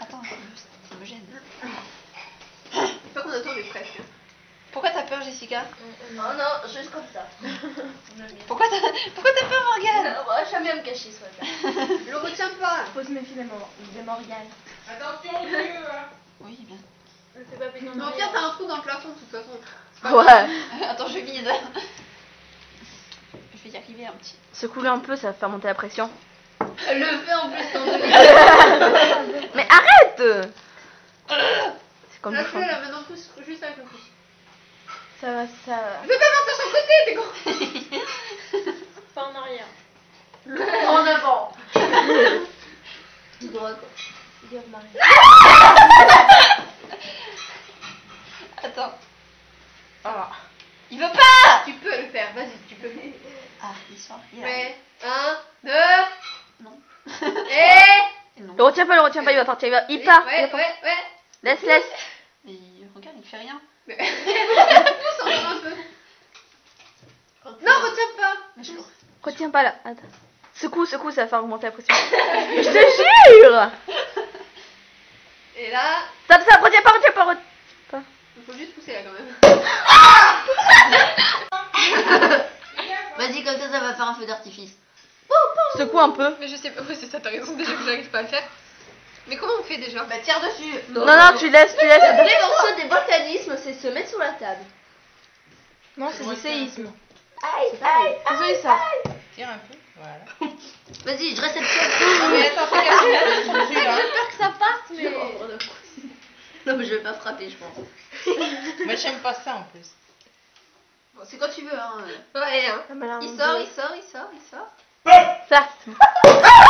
attends, ça me gêne. Faut pas qu'on attend les presque. Pourquoi t'as peur, Jessica? Oh non, juste comme ça. Pourquoi t'as peur, Morgane? J'aime bien me cacher sous la table. Je le retiens pas. Faut se méfier de Morgane. Attention, vieux, hein. Oui, bien. Ne fais pas péter Mais au pire, t'as un trou dans le plafond de toute façon. Ouais. Attends, je vide. Je vais y arriver un petit. Secoue-le un peu, ça va faire monter la pression. Elle le fait en plus quand Mais arrête. C'est comme là, le je fais là maintenant pouce juste avec le pouce. Ça va, ça va. Je peux pas partir sur le côté, t'es con. Pas en arrière. En avant. Tout droit quoi. Regarde Marie. Attends. Ah. Il veut pas. Tu peux le faire, vas-y, tu peux. Ah, il sort. Il Ouais. 1, 2. Non. Et. Non. Le retiens pas, il va partir, il part. Ouais, ouais, ouais. Laisse. Mais regarde, il fait rien. Pousse encore un peu. Non, retiens pas. Mais je... Retiens pas là. Attends. Secoue, ça va faire augmenter la pression. Je te jure. Et là, Ça, retiens pas. il faut juste pousser là quand même. Vas-y, comme ça va faire un feu d'artifice. Secoue un peu. Mais je sais pas, ouais, c'est ça, t'as raison déjà que j'arrive pas à le faire. Mais comment on fait déjà? Bah, tire dessus. Non, tu laisses. Les morceaux des volcanismes, c'est se mettre sur la table. Non, c'est du séisme. Aïe. Désolé ça. Tire un peu, voilà. Vas-y, je réceptionne. Non mais attends, fais gaffe, J'ai peur que ça parte, mais. Non, mais je vais pas frapper, je pense. moi j'aime pas ça en plus. Bon, c'est quand tu veux, hein. Ouais, hein. Ça m'a l'air Il de- sort. Ça.